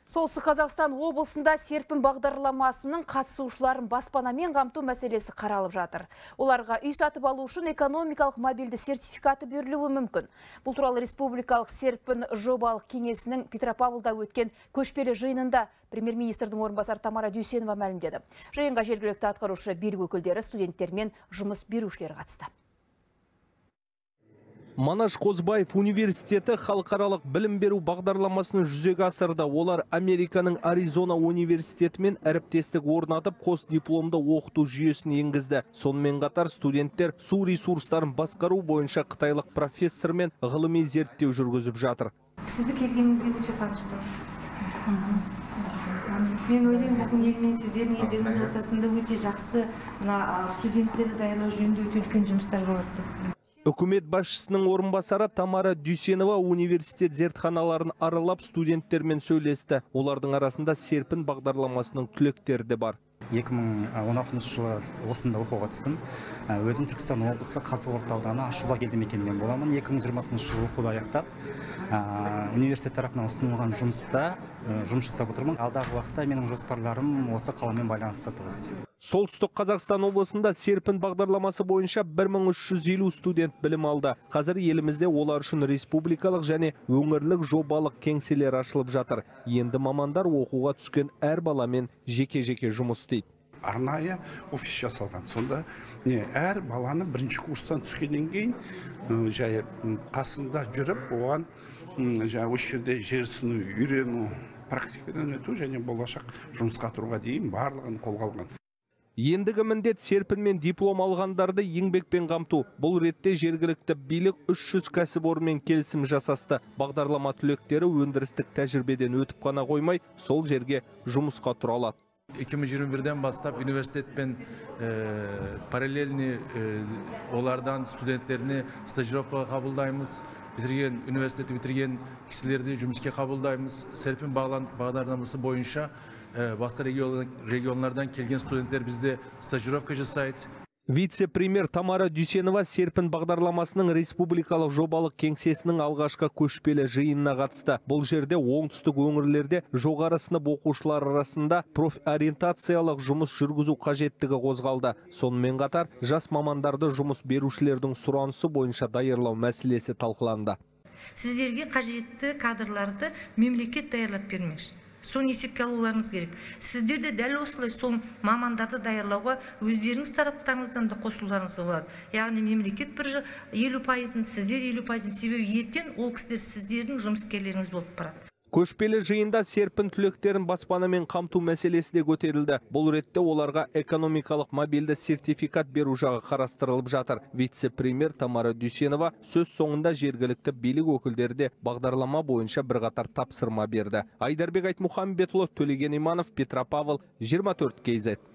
Солтүстік Қазақстан облысында серпін бағдарламасының қатысушыларын баспанамен қамту мәселесі қаралып жатыр. Оларға үй сатып алу үшін экономикалық мобильді сертификаты берілуі мүмкін. Бұл туралы республикалық серпін жобалық кеңесінің Петропавлда өткен көшпелі жиынында премьер-министрдің орынбасары Тамара Дүйсенова мәлімдеді. Жиынға жергілікті атқарушы билік өкілдері, студенттер мен жұмыс берушілер қатысты. Манаш Қозбаев университеті халықаралық білім беру бағдарламасын жүзеге асырды. Олар Американың Аризона университетімен әріптестік орнатып, қос дипломды оқыту жүйесін енгізді. Сонымен қатар студенттер су ресурстарын басқару бойынша қытайлық профессормен ғылыми зерттеу жүргізіп жатыр. Сізді келгеніңізге өте қуаныштымыз. Мен ойлаймын, біздің ел мен сіздердің елдеріңіздің ортасында өте жақсы студенттерді даярлау жөнінде өте үлкен жұмыстар болады. Үкімет басшысының орынбасары Тамара Дүйсенова университет зертханаларын аралап студенттермен сөйлесті. Олардың арасында серпін бағдарламасының түлектері де бар. 2016 жылы осында оқуға түстім. Өзім Түркістан облысы Қазығұрт ауданы Ашула елді мекенінен боламын. 2020 жылы оқуды аяқтап, университет тарапынан ұсынылған жұмыста жұмыс жасап отырмын. Алдағы уақытта менің жоспарларым осы қаламен байланысты тығыз. Солтүстік Қазақстан облысында серпін бағдарламасы бойынша 1350 студент білім алды. Қазір елімізде олар үшін республикалық және өңірлік жобалық кеңселер ашылып жатыр. Енді мамандар оқуға түскен әр баламен жеке-жеке жұмыс істейді. Арнайы офис жасалған. Сонда әр баланы бірінші курстан түскеннен кейін жай қасында жүріп, оған осы жерде жерсіну, үйрену, практикадан өту және болашақ жұмысқа тұруға дейін барлығын қолға алған. Ендігі міндет серпінмен диплом алғандарды еңбекпен қамту. Бұл ретте жергілікті билік 300 кәсіпорынмен келісім жасасты. Бағдарлама түлектері өндірістік тәжірибеден өтіп қана қоймай, сол жерге жұмысқа тұра алады. 2021-ден бастап университетпен параллельный олардан студенттеріне стажировкаға қабылдаймыз. Университетті бітірген кісілерді жұмысқа қабылдаймыз. Серпін бағдарламасы бойынша басқа регионлардан келген студенттер бізде стажировка жасайды. Вице-премьер Тамара Дүйсенова серпін бағдарламасының республикалық жобалық кеңсесінің алғашқы көшпелі жиынына қатысты. Бұл жерде оңтүстік өңірлерде жоғары сынып оқушылар арасында профориентациялық жұмыс жүргізу қажеттігі қозғалды. Сонымен қатар жас мамандарды жұмыс берушілердің сұранысы бойынша даярлау мәселесі талқыланды. Сіздерге қажетті кадрларды мемлекет даярлап бермекші. Соны есепке алуларыңыз керек. Сіздер де дәл осылай сол мамандарды даярлауға өздеріңіз тараптарыңыздан да қосылуларыңыз болады. Яғни мемлекет бір 50%, сіздер 50%, себебі ертең ол кісілер сіздердің жұмыскерлеріңіз болып барады. Көшпелі жиында серпін түлектерін баспанамен қамту мәселесі де көтерілді. Бұл ретте оларға экономикалық мобильді сертификат беру жағы қарастырылып жатыр. Вице-премьер Тамара Дүйсенова сөз соңында жергілікті билік өкілдері де бағдарлама бойынша бірқатар тапсырма берді. Айдарбек Айтмұхамбетұлы, Төлеген Иманов, Петропавл, 24 KZ.